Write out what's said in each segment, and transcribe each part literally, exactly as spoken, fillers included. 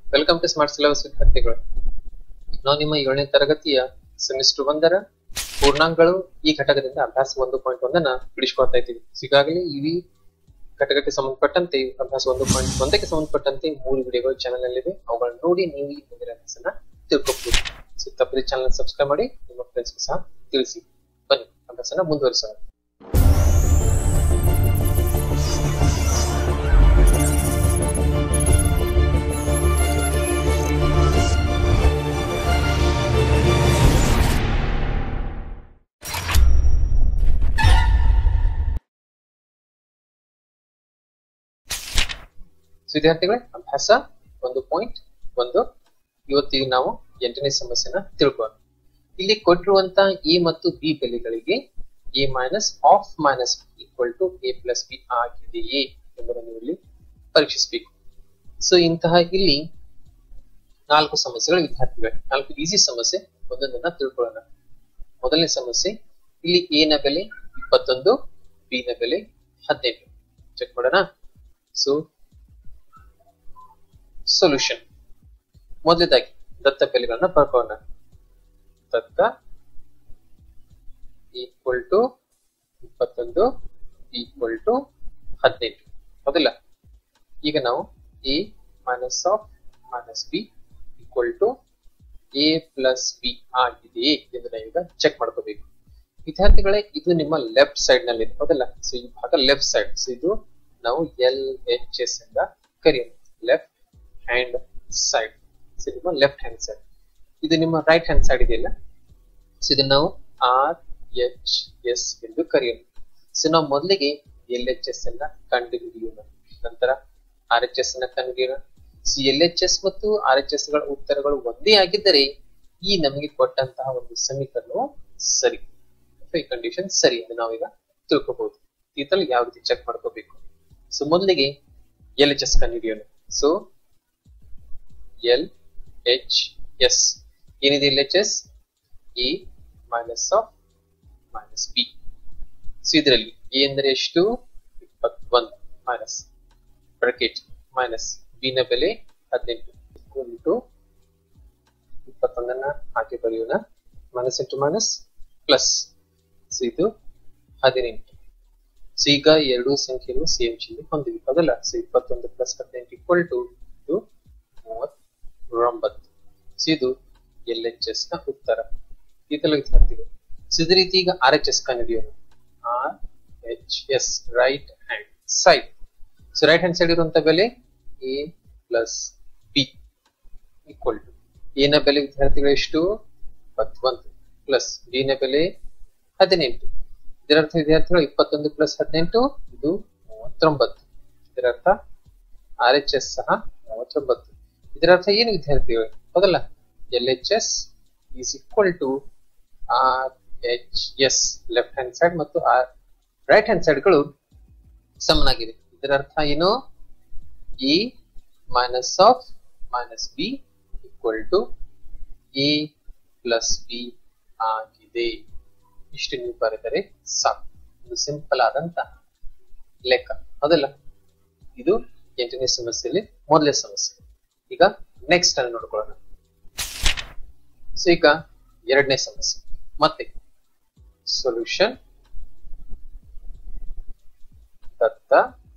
Welcome to smart syllabus ವಿದ್ಯಾರ್ಥಿಗಳು. ನಾವು ನಿಮ್ಮ ಏಳನೇ ತರಗತಿಯ ಸೆಮಿಸ್ಟರ್ ಒಂದರ ಪೂರ್ಣಾಂಕಗಳು ಈ ಘಟಕದಿಂದ ಅಭ್ಯಾಸ ಒಂದು ಪಾಯಿಂಟ್ ಒಂದನ್ನ ಬಿಡಿಸ್ಕೊಳ್ತಾ ಇದ್ದೀವಿ. ಈಗಾಗಲೇ ಈ ಘಟಕಕ್ಕೆ ಸಂಬಂಧಪಟ್ಟಂತೆ ಅಭ್ಯಾಸ ಒಂದು ಪಾಯಿಂಟ್ ಒಂದಕ್ಕೆ ಸಂಬಂಧಪಟ್ಟಂತೆ ಮೂರು ವಿಡಿಯೋಗಳು ಚಾನಲ್ ನಲ್ಲಿವೆ. ಅವುಗಳನ್ನು ನೋಡಿ ನೀವು ಈ ಮುಂದಿನ ಅಭ್ಯಾಸನ ತಿಳ್ಕೊಬಹುದು. ಸೊ ತಪ್ಪದೆ ಚಾನಲ್ ಸಬ್ಸ್ಕ್ರೈಬ್ ಮಾಡಿ ನಿಮ್ಮ ಫ್ರೆಂಡ್ಸ್ಗೂ ಸಹ ತಿಳಿಸಿ. ಬನ್ನಿ ಅಭ್ಯಾಸನ ಮುಂದುವರಿಸೋಣ. ವಿದ್ಯಾರ್ಥಿಗಳೇ, ಅಭ್ಯಾಸ ಒಂದು ಪಾಯಿಂಟ್ ಒಂದು ಇವತ್ತಿಗೆ ನಾವು ಎಂಟನೇ ಸಮಸ್ಯೆನ ತಿಳ್ಕೊಳ್ಳೋಣ. ಇಲ್ಲಿ ಕೊಟ್ಟಿರುವಂತ ಎ ಮತ್ತು ಬಿ ಬೆಲೆಗಳಿಗೆ A minus of minus equal to A plus B ಆಗಿದೆಯೇ ಎಂಬುದನ್ನು ಇಲ್ಲಿ ಪರೀಕ್ಷಿಸಬೇಕು. ಸೊ ಇಂತಹ ಇಲ್ಲಿ ನಾಲ್ಕು ಸಮಸ್ಯೆಗಳು ವಿದ್ಯಾರ್ಥಿಗಳೇ, ನಾಲ್ಕು ಈಸಿ ಸಮಸ್ಯೆ, ಒಂದೊಂದನ್ನ ತಿಳ್ಕೊಳ್ಳೋಣ. ಮೊದಲನೇ ಸಮಸ್ಯೆ, ಇಲ್ಲಿ ಎ ನ ಬೆಲೆ ಇಪ್ಪತ್ತೊಂದು, ಬಿ ನ ಬೆಲೆ ಹದಿನೆಂಟು. ಚೆಕ್ ಮಾಡೋಣ. ಸೊ ಸೊಲ್ಯೂಷನ್, ಮೊದಲದಾಗಿ ದತ್ತ ಬೆಲೆಗಳನ್ನ ಬರ್ಕೋಣ. ದತ್ತ ಈಕ್ವಲ್ ಟು ಇಪ್ಪತ್ತೊಂದು ಈಕ್ವಲ್ ಟು ಹದಿನೆಂಟು. ಹೌದಿಲ್ಲ? ಈಗ ನಾವು A minus of minus B equal to A plus B ಆಗಿದೆಯೇ ಎಂದು ನಾವು ಈಗ ಚೆಕ್ ಮಾಡ್ಕೋಬೇಕು. ವಿದ್ಯಾರ್ಥಿಗಳೇ, ಇದು ನಿಮ್ಮ ಲೆಫ್ಟ್ ಸೈಡ್ ನಲ್ಲಿ ಇದೆ. ಹೌದಲ್ಲ? ಸೊ ಈ ಭಾಗ ಲೆಫ್ಟ್ ಸೈಡ್. ಸೊ ಇದು ನಾವು ಎಲ್ ಎಚ್ ಎಸ್ ಇಂದ ಕರೆಯೋಣ. Left hand side. ಸೊ ನಿಮ್ಮ ಲೆಫ್ಟ್ ಹ್ಯಾಂಡ್ ಸೈಡ್. ಇದು ನಿಮ್ಮ ರೈಟ್ ಹ್ಯಾಂಡ್ ಸೈಡ್ ಇದೆಯಲ್ಲ, ಸೊ ಇದನ್ನ ನಾವು ಆರ್ ಎಚ್ ಎಸ್ ಎಂದು ಕರೆಯೋಣ. ಸೊ ನಾವು ಮೊದಲಿಗೆ ಎಲ್ ಎಚ್ ಎಸ್ ಅನ್ನ ಕಂಡುಹಿಡಿಯೋಣ, ನಂತರ ಆರ್ ಎಚ್ ಎಸ್ ಅನ್ನ ಕಂಡುಹಿಡಿಯೋಣ. ಸೊ ಎಲ್ ಎಚ್ ಎಸ್ ಮತ್ತು ಆರ್ ಎಚ್ ಎಸ್ ಗಳ ಉತ್ತರಗಳು ಒಂದೇ ಆಗಿದ್ದರೆ ಈ ನಮಗೆ ಕೊಟ್ಟಂತಹ ಒಂದು ಸಮೀಕರಣ ಸರಿ, ಈ ಕಂಡೀಷನ್ ಸರಿ ಎಂದು ನಾವೀಗ ತಿಳ್ಕೋಬಹುದು. ಇದರಲ್ಲಿ ಯಾವ ರೀತಿ ಚೆಕ್ ಮಾಡ್ಕೋಬೇಕು? ಸೊ ಮೊದಲಿಗೆ ಎಲ್ ಎಚ್ ಎಸ್ ಕಂಡುಹಿಡಿಯೋಣ. ಸೊ ಎಲ್ ಎಚ್ ಎಸ್ ಏನಿದೆ? L H S A minus of minus B. So ಇದರಲ್ಲಿ ಎ ಅಂದರೆ ಎಷ್ಟು? ಇಪ್ಪತ್ತೊಂದು ಮೈನಸ್ ಬ್ರಾಕೆಟ್ ಮೈನಸ್ ಬಿ ನ ಬೆಲೆ ಹದಿನೆಂಟು ಈಕ್ವಲ್ ಟು ಇಪ್ಪತ್ತೊಂದನ್ನ ಹಾಕಿ ಬರೆಯೋಣ. Minus into minus plus. So ಇದು ಹದಿನೆಂಟು. ಸೊ ಈಗ ಎರಡು ಸಂಖ್ಯೆಗಳು ಸೇಮ್ ಚಿಹ್ನೆ ಹೊಂದಿವೆ. ಹೌದಲ್ಲ? ಸೊ ಇಪ್ಪತ್ತೊಂದು ಪ್ಲಸ್ ಹದಿನೆಂಟು ಈಕ್ವಲ್ ಟು ಇದು ಮೂವತ್ತೊಂಬತ್ತು. ಸೊ ಇದು ಎಲ್ ಎಚ್ ಎಸ್ ನ ಉತ್ತರ. ಇದೆಲ್ಲ ವಿದ್ಯಾರ್ಥಿಗಳು. ಸೊ ಇದೇ ರೀತಿ ಈಗ ಆರ್ ಎಚ್ ಎಸ್ ಕಂಡುಹಿಡಿಯೋಣ. R H S right hand side. So right hand side ಇರುವಂತ ಬೆಲೆ A plus B equal to A ನ ಬೆಲೆ ವಿದ್ಯಾರ್ಥಿಗಳು ಎಷ್ಟು? ಇಪ್ಪತ್ತೊಂದು ಪ್ಲಸ್ ಬಿ ನ ಬೆಲೆ ಹದಿನೆಂಟು. ಇದರರ್ಥ ವಿದ್ಯಾರ್ಥಿಗಳು ಇಪ್ಪತ್ತೊಂದು ಪ್ಲಸ್ ಹದಿನೆಂಟು ಇದು ಮೂವತ್ತೊಂಬತ್ತು. ಇದರರ್ಥ ಆರ್ ಎಚ್ ಎಸ್ ಸಹ ಮೂವತ್ತೊಂಬತ್ತು. ಇದರರ್ಥ ಏನು ವಿದ್ಯಾರ್ಥಿಗಳು? ಹೌದಲ್ಲ? L H S is equal to R H S. Left hand side ಮತ್ತು ಆರ್ ರೈಟ್ ಹ್ಯಾಂಡ್ ಸೈಡ್ ಗಳು ಸಮನಾಗಿದೆ. ಇದರರ್ಥ ಏನು? A minus of minus B equal to A plus B ಆಗಿದೆ. ಇಷ್ಟು ನೀವು ಬರೆದರೆ ಸಾಕು. ಇದು ಸಿಂಪಲ್ ಆದಂತಹ ಲೆಕ್ಕ. ಹೌದಲ್ಲ? ಇದು ಎಂಟನೇ ಸಮಸ್ಯೆಯಲ್ಲಿ ಮೊದಲನೇ ಸಮಸ್ಯೆ. ಈಗ ನೆಕ್ಸ್ಟ್ ಅನ್ನು ನೋಡ್ಕೊಳ್ಳೋಣ. ಸೊ ಈಗ ಎರಡನೇ ಸಮಸ್ಯೆ. ಮತ್ತೆ ಸೊಲ್ಯೂಷನ್, ದತ್ತ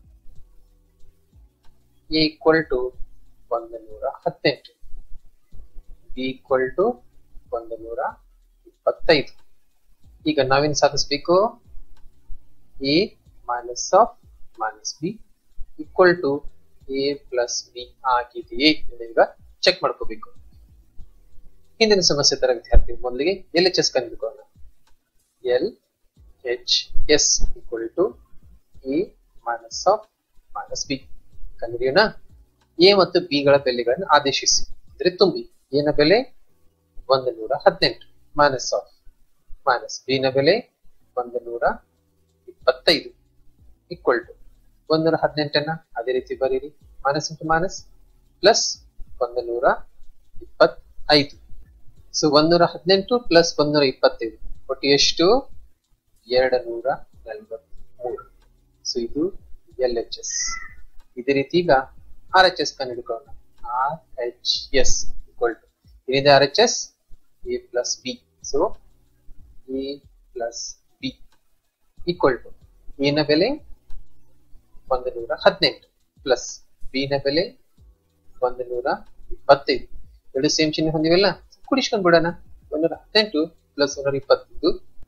ಎ ಈಕ್ವಲ್ ಟು ಒಂದು ನೂರ ಹದಿನೆಂಟು, ಬಿ ಈಕ್ವಲ್ ಟು ಒಂದು ನೂರ ಇಪ್ಪತ್ತೈದು. ಈಗ ನಾವೇನ್ ಸಾಧಿಸಬೇಕು? A minus of minus B equal to A plus B ಆಗಿದೆಯೇ ಎಂದು ಈಗ ಚೆಕ್ ಮಾಡ್ಕೋಬೇಕು. ಹಿಂದಿನ ಸಮಸ್ಯೆ ತರ ವಿದ್ಯಾರ್ಥಿ ಮೊದಲಿಗೆ ಎಲ್ ಎಚ್ ಎಸ್ ಕಂಡುಹಿಡಿಯೋಣ. L H S equal to A minus of minus B ಕಂಡುಹಿಡಿಯೋಣ. ಎ ಮತ್ತು ಬಿ ಗಳ ಬೆಲೆಗಳನ್ನು ಆದೇಶಿಸಿ, ಅಂದ್ರೆ ತುಂಬಿ. ಎ ನ ಬೆಲೆ ಒಂದು ನೂರ ಹದಿನೆಂಟು ಮೈನಸ್ ಆಫ್ ಮೈನಸ್ ಬಿ ನ ಬೆಲೆ ಒಂದು ನೂರ ಇಪ್ಪತ್ತೈದು ಈಕ್ವಲ್ ಟು ಒಂದೂರ ಹದಿನೆಂಟನ್ನ ಅದೇ ರೀತಿ ಬರೀರಿ. ಮೈನಸ್ ಇಂಟು ಮೈನಸ್ ಪ್ಲಸ್ ಒಂದು ನೂರ ಇಪ್ಪತ್ತೈದು. ಸೊ ಒಂದೂರ ಹದಿನೆಂಟು ಪ್ಲಸ್ ಒಂದೂರ ಇಪ್ಪತ್ತೈದು ಒಟ್ಟು ಎಷ್ಟು? ಎರಡು ನೂರ ನಲವತ್ಮೂರು. ಸೊ ಇದು ಎಲ್ ಎಚ್ ಎಸ್. ಇದೇ ರೀತಿ ಈಗ ಆರ್ ಎಚ್ ಎಸ್ ಕಂಡುಹಿಡಿಯೋಣ. R H S equal to ಏನಿದೆ R H S A plus B. So A plus B equal to A ನ ಬೆಲೆ ಒಂದು ನೂರ ಹದಿನೆಂಟು ಪ್ಲಸ್ B ನ ಬೆಲೆ ಒಂದು ನೂರ ಇಪ್ಪತ್ತೈದು. ಎರಡು ಸೇಮ್ ಚಿಹ್ನೆ ಹೊಂದಿವೆಲ್ಲ, ಕೂಡಿಸ್ಕೊಂಡು ಬಿಡೋಣ. ಒಂದೂರ ಹದಿನೆಂಟು ಪ್ಲಸ್ ಒಂದೂರ ಇಪ್ಪತ್ತೈದು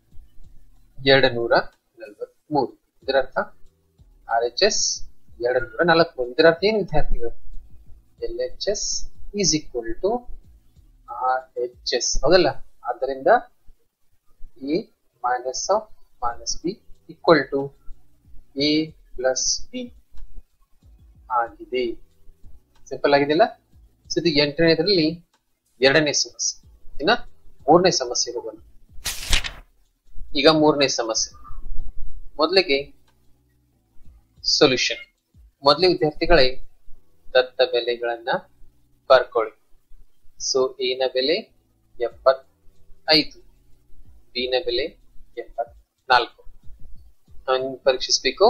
ಎರಡು ನೂರ ನಲವತ್ಮೂರು. ಇದರ ಅರ್ಥ ಆರ್ ಎಚ್ ಎಸ್ ಎರಡು ನೂರ ನಲವತ್ಮೂರು. ಇದರ ಅರ್ಥ ಏನು ವಿದ್ಯಾರ್ಥಿಗಳು? L H S is equal to R H S, ಹೌದಲ್ಲ? ಆದ್ದರಿಂದ A minus of minus B equal to A plus B ಆಗಿದೆ. ಸಿಂಪಲ್ ಆಗಿದೆಯಲ್ಲ? ಇದು ಎಂಟನೇದರಲ್ಲಿ ಎರಡನೇ ಸಮಸ್ಯೆ. ಇನ್ನ ಮೂರನೇ ಸಮಸ್ಯೆ ಹೋಗೋಣ. ಈಗ ಮೂರನೇ ಸಮಸ್ಯೆ. ಮೊದಲಿಗೆ ಸೊಲ್ಯೂಷನ್. ಮೊದಲೇ ವಿದ್ಯಾರ್ಥಿಗಳೇ ದತ್ತ ಬೆಲೆಗಳನ್ನ ಬರ್ಕೊಳ್ಳಿ. ಸೊ ಎ ನ ಬೆಲೆ ಎಪ್ಪತ್ತೈದು, ಬಿ ನ ಬೆಲೆ ಎಪ್ಪತ್ನಾಲ್ಕು. ನಾನು ಪರೀಕ್ಷಿಸಬೇಕು.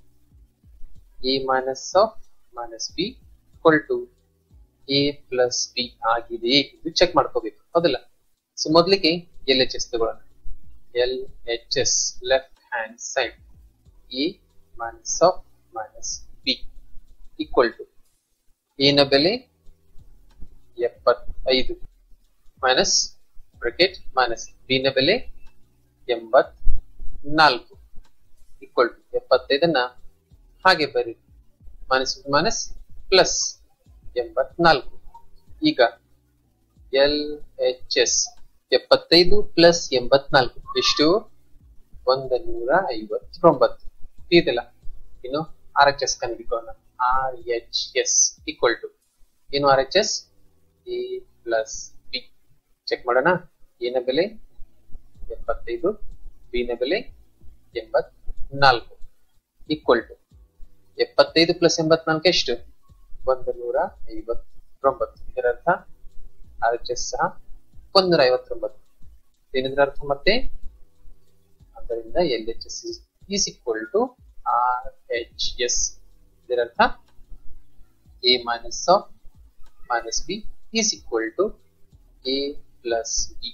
A minus of minus B equal to A plus B ಆಗಿದೆ ಇದು ಚೆಕ್ ಮಾಡ್ಕೋಬೇಕು, ಹೌದಲ್ಲ? ಸೊ ಮೊದಲಿಗೆ ಎಲ್ ಎಚ್ ಎಸ್ ತಗೊಳ್ಳೋಣ. L H S left hand side A minus of minus B equal to A ನ ಬೆಲೆ ಎಪ್ಪತ್ತೈದು ಮೈನಸ್ ಬ್ರಾಕೆಟ್ ಮೈನಸ್ ಬಿ ನ ಬೆಲೆ ಎಂಬತ್ನಾಲ್ಕು ಈಕ್ವಲ್ ಟು ಎಪ್ಪತ್ತೈದನ್ನ ಹಾಗೆ ಬರೀ ಮೈನಸ್ ಮೈನಸ್ ಪ್ಲಸ್ ಎಂಬತ್ನಾಲ್ಕು. ಈಗ ಎಲ್ ಎಚ್ ಎಸ್ ಎಪ್ಪತ್ತೈದು ಪ್ಲಸ್ ಎಂಬತ್ನಾಲ್ಕು ಎಷ್ಟು? ಒಂದು ನೂರ ಐವತ್ತೊಂಬತ್ತು. ಇದೆಲ್ಲ ಇನ್ನು ಆರ್ ಎಚ್ ಎಸ್ ಕಂಡುಹಿಡಿಯೋಣ. R H S equal to ಏನು? R H S A plus B. Check ಮಾಡೋಣ. ಎ ನ ಬೆಲೆ ಎಪ್ಪತ್ತೈದು, ಬಿ ನ ಬೆಲೆ ಎಂಬತ್ನಾಲ್ಕು ಈಕ್ವಲ್ ಟು ಎಪ್ಪತ್ತೈದು ಪ್ಲಸ್ ಎಂಬತ್ನಾಲ್ಕು ಎಷ್ಟು? ಒಂದು ನೂರ ಐವತ್ತೊಂಬತ್ತು. ಇದರ ಅರ್ಥ ಆರ್ ಎಚ್ ಎಸ್ ಸಹ ಒಂದೂರ ಐವತ್ತೊಂಬತ್ತು. ಏನಿದ್ರ ಅರ್ಥ ಮತ್ತೆ? ಆದ್ದರಿಂದ L H S is equal to R H S. ಇದರ ಅರ್ಥ A minus of minus B is equal to A plus B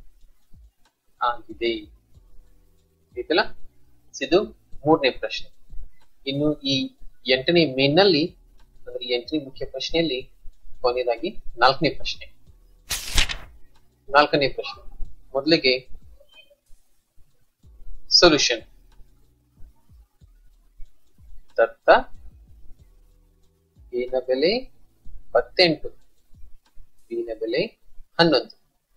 ಆಗಿದೆ. ಆಯ್ತಲ್ಲ? ಇದು ಮೂರನೇ ಪ್ರಶ್ನೆ. ಇನ್ನು ಈ ಎಂಟನೇ ಮೇನ್ನಲ್ಲಿ ಅಂದ್ರೆ ಎಂಟನೇ ಮುಖ್ಯ ಪ್ರಶ್ನೆಯಲ್ಲಿ ಕೊನೆಯದಾಗಿ ನಾಲ್ಕನೇ ಪ್ರಶ್ನೆ. ನಾಲ್ಕನೇ ಪ್ರಶ್ನೆ ಮೊದಲಿಗೆ ಸೊಲ್ಯೂಷನ್. ದತ್ತ ಎ ನ ಬೆಲೆ ಇಪ್ಪತ್ತೆಂಟು, ಬಿ ನ ಬೆಲೆ ಹನ್ನೊಂದು.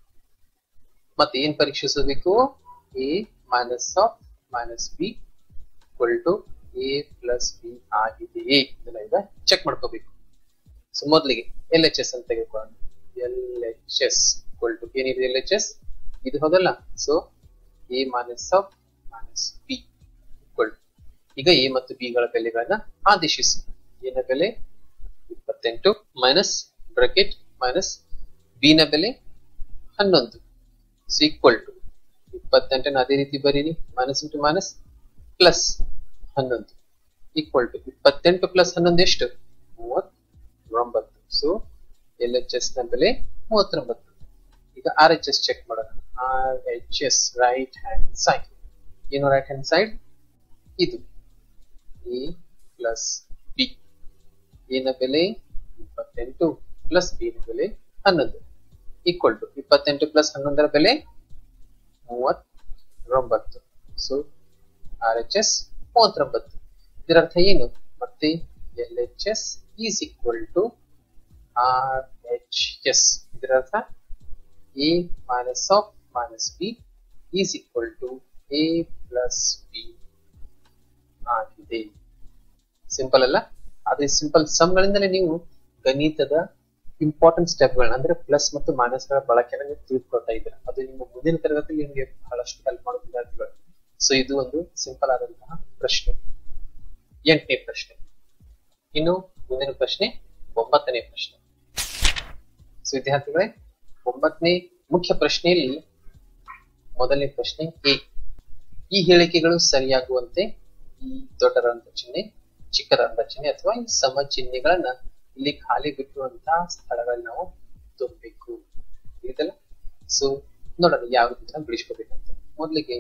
ಮತ್ತೆ ಏನ್ ಪರೀಕ್ಷಿಸಬೇಕು? A minus of minus B equal to A plus B ಆಗಿದೆಯೇ ಇದನ್ನ ಈಗ ಚೆಕ್ ಮಾಡ್ಕೋಬೇಕು. ಸೊ ಮೊದಲಿಗೆ ಎಲ್ ಎಚ್ ಎಸ್ ಅಂತ ತೆಗೆದುಕೊಳ್ಳೋಣ. L H S equal to ಏನಿದೆ? ಎಲ್ ಎಚ್ ಎಸ್ ಇದು ಹೌದಲ್ಲ? So A minus of minus B equal to ಈಗ ಎ ಮತ್ತು ಬಿ ಗಳ ಬೆಲೆಗಳನ್ನ ಆದೇಶಿಸಿ. ಎ ನ ಬೆಲೆ ಇಪ್ಪತ್ತೆಂಟು ಮೈನಸ್ ಬ್ರಾಕೆಟ್ ಮೈನಸ್ ಬಿ ನ ಬೆಲೆ ಹನ್ನೊಂದು ಈಕ್ವಲ್ ಟು ಇಪ್ಪತ್ತೆಂಟನ ಅದೇ ರೀತಿ ಬರೀರಿ. ಮೈನಸ್ ಇಂಟು ಮೈನಸ್ ಪ್ಲಸ್ ಹನ್ನೊಂದು ಈಕ್ವಲ್ ಟು ಇಪ್ಪತ್ತೆಂಟು ಪ್ಲಸ್ ಹನ್ನೊಂದು ಎಷ್ಟು? ಮೂವತ್ತೊಂಬತ್ತು. ಸೊ ಎಲ್ ಎಚ್ ಎಸ್ ನ ಬೆಲೆ ಮೂವತ್ತೊಂಬತ್ತು. ಈಗ ಆರ್ ಎಚ್ ಎಸ್ ಚೆಕ್ ಮಾಡೋಣ. R H S right hand side ಏನು? ರೈಟ್ ಹ್ಯಾಂಡ್ ಸೈಡ್ ಇದು ಎ ಪ್ಲಸ್ ಬಿ. ಎ ನ ಬೆಲೆ ಇಪ್ಪತ್ತೆಂಟು ಪ್ಲಸ್ ಬಿ ನ ಬೆಲೆ ಹನ್ನೊಂದು ಈಕ್ವಲ್ ಟು ಇಪ್ಪತ್ತೆಂಟು ಪ್ಲಸ್ ಹನ್ನೊಂದರ ಬೆಲೆ ಮೂವತ್ತೊಂಬತ್ತು. ಸೊ ಆರ್ ಎಚ್ ಎಸ್ ಮೂವತ್ತೊಂಬತ್ತು. ಇದರ ಅರ್ಥ ಏನು? ಮತ್ತೆ L H S is equal to R H S. ಇದರ ಅರ್ಥ A minus of minus B is equal to A plus B ಆಗಿದೆ. ಸಿಂಪಲ್ ಅಲ್ಲ? ಅದೇ ಸಿಂಪಲ್ ಸಮ್ ಗಳಿಂದಲೇ ನೀವು ಗಣಿತದ ಇಂಪಾರ್ಟೆಂಟ್ ಸ್ಟೆಪ್ ಗಳನ್ನ ಅಂದ್ರೆ ಪ್ಲಸ್ ಮತ್ತು ಮೈನಸ್ ಗಳ ಬಳಕೆಯನ್ನು ನೀವು ತಿಳ್ಕೊಳ್ತಾ ಇದ್ದೀರಾ. ಅದು ನಿಮ್ಮ ಮುಂದಿನ ತರಗತಿಯಲ್ಲಿ ನಿಮಗೆ ಬಹಳಷ್ಟು ಹೆಲ್ಪ್ ಮಾಡುವ ವಿದ್ಯಾರ್ಥಿಗಳು. ಸೊ ಇದು ಒಂದು ಸಿಂಪಲ್ ಆದಂತಹ ಪ್ರಶ್ನೆ, ಎಂಟನೇ ಪ್ರಶ್ನೆ. ಇನ್ನು ಮುಂದಿನ ಪ್ರಶ್ನೆ ಒಂಬತ್ತನೇ ಪ್ರಶ್ನೆ. ಸೊ ವಿದ್ಯಾರ್ಥಿಗಳೇ, ಒಂಬತ್ತನೇ ಮುಖ್ಯ ಪ್ರಶ್ನೆಯಲ್ಲಿ ಮೊದಲನೇ ಪ್ರಶ್ನೆ ಎ. ಈ ಹೇಳಿಕೆಗಳು ಸರಿಯಾಗುವಂತೆ ಈ ದೊಡ್ಡರಂತ ಚಿಹ್ನೆ, ಚಿಕ್ಕದಂತ ಚಿಹ್ನೆ ಅಥವಾ ಈ ಸಮ ಚಿಹ್ನೆಗಳನ್ನ ಇಲ್ಲಿ ಖಾಲಿ ಬಿಟ್ಟಿರುವಂತಹ ಸ್ಥಳಗಳನ್ನ ನಾವು ತುಂಬಬೇಕು ಇದೆಲ್ಲ. ಸೊ ನೋಡೋಣ ಯಾವ ರೀತಿ ಬಿಡಿಸ್ಕೋಬೇಕಂತ. ಮೊದಲಿಗೆ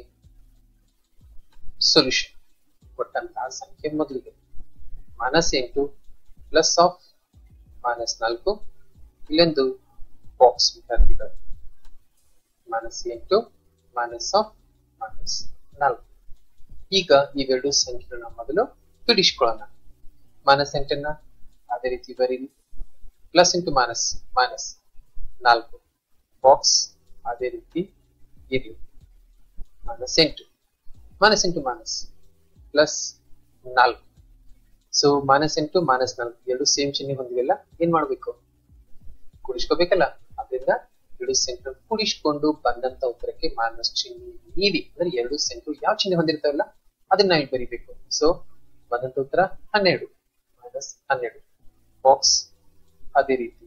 ಸೊಲ್ಯೂಷನ್ ಕೊಟ್ಟಂತಹ ಸಂಖ್ಯೆ ಮೊದಲಿಗೆ ಮೈನಸ್ ಎಂಟು ಪ್ಲಸ್ ಆಫ್ ಮೈನಸ್ ನಾಲ್ಕು, ಇಲ್ಲೊಂದು ಬಾಕ್ಸ್ ವಿದ್ಯಾರ್ಥಿಗಳು ಮೈನಸ್ ಎಂಟು ಮೈನಸ್ ಆಫ್ ಮೈನಸ್ ನಾಲ್ಕು. ಈಗ ಇವೆರಡು ಸಂಖ್ಯೆಗಳನ್ನ ಮೊದಲು ಬಿಡಿಸ್ಕೊಳ್ಳೋಣ. ಮೈನಸ್ ಎಂಟನ್ನ ಅದೇ ರೀತಿ ಬರೀರಿ, ಪ್ಲಸ್ ಇಂಟು ಮೈನಸ್ ಮೈನಸ್ ನಾಲ್ಕು, ಬಾಕ್ಸ್ ಅದೇ ರೀತಿ ಇರಲಿ. ಮೈನಸ್ ಎಂಟು ಮೈನಸ್ ಇಂಟು ಮೈನಸ್ ಪ್ಲಸ್ ನಾಲ್ಕು. ಸೊ ಮೈನಸ್ ಎಂಟು ಮೈನಸ್ ನಾಲ್ಕು ಎರಡು ಸೇಮ್ ಚಿಹ್ನೆ ಹೊಂದಿವೆಲ್ಲ, ಏನ್ ಮಾಡ್ಬೇಕು? ಕೂಡಿಸ್ಕೋಬೇಕಲ್ಲ. ಅದರಿಂದ ಎರಡು ಸಂಖ್ಯೆ ಕೂಡಿಸ್ಕೊಂಡು ಬಂದಂತ ಉತ್ತರಕ್ಕೆ ಮೈನಸ್ ಚಿಹ್ನೆ ನೀಡಿ, ಅಂದ್ರೆ ಎರಡು ಸಂಖ್ಯೆ ಯಾವ ಚಿಹ್ನೆ ಹೊಂದಿರ್ತಾವಲ್ಲ ಅದನ್ನ ನಾವು ಬರೀಬೇಕು. ಸೊ ಬಂದಂತ ಉತ್ತರ ಹನ್ನೆರಡು, ಮೈನಸ್ ಹನ್ನೆರಡು, ಬಾಕ್ಸ್ ಅದೇ ರೀತಿ.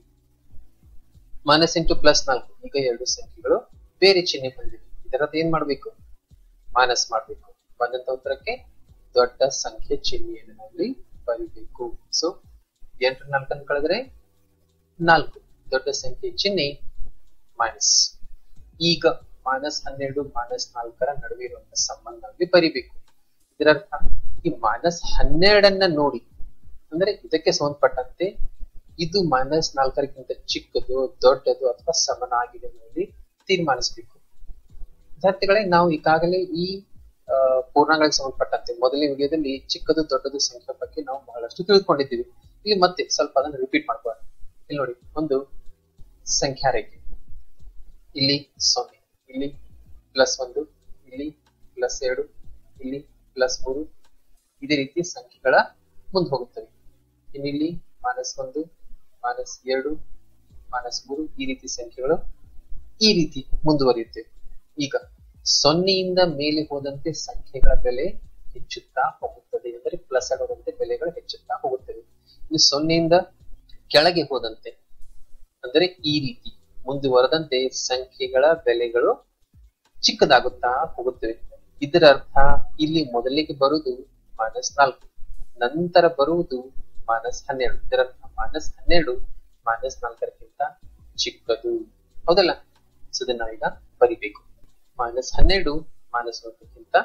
ಮೈನಸ್ ಎಂಟು ಪ್ಲಸ್ ನಾಲ್ಕು, ಈಗ ಎರಡು ಸಂಖ್ಯೆಗಳು ಬೇರೆ ಚಿಹ್ನೆ ಹೊಂದಿವೆ, ಇದರದ್ದು ಏನ್ ಮಾಡ್ಬೇಕು? ಮೈನಸ್ ಮಾಡ್ಬೇಕು. ಬಂದಂತ ಉತ್ತರಕ್ಕೆ ದೊಡ್ಡ ಸಂಖ್ಯೆ ಚಿಹ್ನೆಯನ್ನು ನಾವಿಲ್ಲಿ ಬರೀಬೇಕು. ಸೊ ಎಂಟು ನಾಲ್ಕನ್ನು ಕಳೆದ್ರೆ ನಾಲ್ಕು, ದೊಡ್ಡ ಸಂಖ್ಯೆ ಚಿಹ್ನೆ ಮೈನಸ್. ಈಗ ಮೈನಸ್ ಹನ್ನೆರಡು ಮೈನಸ್ ನಾಲ್ಕರ ನಡುವೆ ಇರುವಂತಹ ಸಂಬಂಧ ಬರಿಬೇಕು. ಇದರರ್ಥ ಈ ಮೈನಸ್ ಹನ್ನೆರಡನ್ನ ನೋಡಿ, ಅಂದ್ರೆ ಇದಕ್ಕೆ ಸಂಬಂಧಪಟ್ಟಂತೆ ಇದು ಮೈನಸ್ ನಾಲ್ಕರಕ್ಕಿಂತ ಚಿಕ್ಕದು, ದೊಡ್ಡದು ಅಥವಾ ಸಮನಾಗಿದೆ ನೋಡಿ ತೀರ್ಮಾನಿಸಬೇಕು. ವಿದ್ಯಾರ್ಥಿಗಳೇ, ನಾವು ಈಗಾಗಲೇ ಈ ಪೂರ್ಣಾಂಗಗಳಿಗೆ ಸಂಬಂಧಪಟ್ಟಂತೆ ಮೊದಲನೇ ವಿಡಿಯೋದಲ್ಲಿ ಚಿಕ್ಕದು ದೊಡ್ಡದು ಸಂಖ್ಯೆ ಬಗ್ಗೆ ನಾವು ಬಹಳಷ್ಟು ತಿಳ್ಕೊಂಡಿದ್ದೀವಿ. ಇಲ್ಲಿ ಮತ್ತೆ ಸ್ವಲ್ಪ ಅದನ್ನು ರಿಪೀಟ್ ಮಾಡ್ಕೊಳ್ಳೋಣ. ಇಲ್ಲಿ ನೋಡಿ, ಒಂದು ಸಂಖ್ಯಾ ರೇಖೆ, ಇಲ್ಲಿ ಸೊನ್ನೆ, ಇಲ್ಲಿ ಪ್ಲಸ್ ಒಂದು, ಇಲ್ಲಿ ಪ್ಲಸ್ ಎರಡು, ಇಲ್ಲಿ ಪ್ಲಸ್ ಮೂರು, ಇದೇ ರೀತಿ ಸಂಖ್ಯೆಗಳ ಮುಂದೆ ಹೋಗುತ್ತವೆ. ಇನ್ನು ಇಲ್ಲಿ ಮೈನಸ್ ಒಂದು, ಮೈನಸ್ ಎರಡು, ಮೈನಸ್ ಮೂರು, ಈ ರೀತಿ ಸಂಖ್ಯೆಗಳು ಈ ರೀತಿ ಮುಂದುವರಿಯುತ್ತವೆ. ಈಗ ಸೊನ್ನೆಯಿಂದ ಮೇಲೆ ಹೋದಂತೆ ಸಂಖ್ಯೆಗಳ ಬೆಲೆ ಹೆಚ್ಚುತ್ತಾ ಹೋಗುತ್ತದೆ, ಅಂದರೆ ಪ್ಲಸ್ ಆಗುವಂತೆ ಬೆಲೆಗಳು ಹೆಚ್ಚುತ್ತಾ ಹೋಗುತ್ತವೆ. ಇನ್ನು ಸೊನ್ನೆಯಿಂದ ಕೆಳಗೆ ಹೋದಂತೆ, ಅಂದರೆ ಈ ರೀತಿ ಮುಂದುವರೆದಂತೆ ಸಂಖ್ಯೆಗಳ ಬೆಲೆಗಳು ಚಿಕ್ಕದಾಗುತ್ತಾ ಹೋಗುತ್ತವೆ. ಇದರ ಅರ್ಥ ಇಲ್ಲಿ ಮೊದಲಿಗೆ ಬರುವುದು ಮೈನಸ್ ನಾಲ್ಕು, ನಂತರ ಬರುವುದು ಮೈನಸ್ ಹನ್ನೆರಡು. ಇದರ ಅರ್ಥ ಮೈನಸ್ ಹನ್ನೆರಡು ಮೈನಸ್ ನಾಲ್ಕರಕ್ಕಿಂತ ಚಿಕ್ಕದು, ಹೌದಲ್ಲ? ಸೊ ಇದನ್ನ ನಾವೀಗ ಬರಿಬೇಕು. ಮೈನಸ್ ಹನ್ನೆರಡು ಮೈನಸ್ ನಾಲ್ಕಕ್ಕಿಂತ